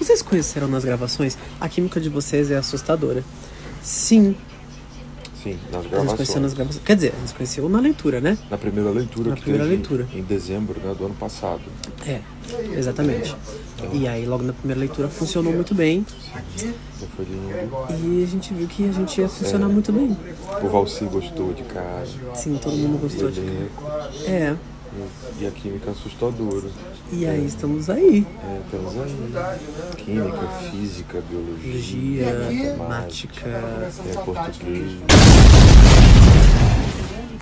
Vocês conheceram nas gravações? A química de vocês é assustadora. Sim. Sim, nas A gente gravações. conheceu nas gravações. Quer dizer, a gente conheceu na leitura, né? Na primeira leitura Na que primeira teve leitura. em dezembro, né, do ano passado. É, exatamente. E aí, logo na primeira leitura, funcionou muito bem. Já foi lindo. E a gente viu que a gente ia funcionar muito bem. O Valci gostou de cara. Sim, todo mundo gostou de... É, E a química assustadora. e aí estamos aí. Estamos aí. Química, física, biologia, Biologia, matemática. português.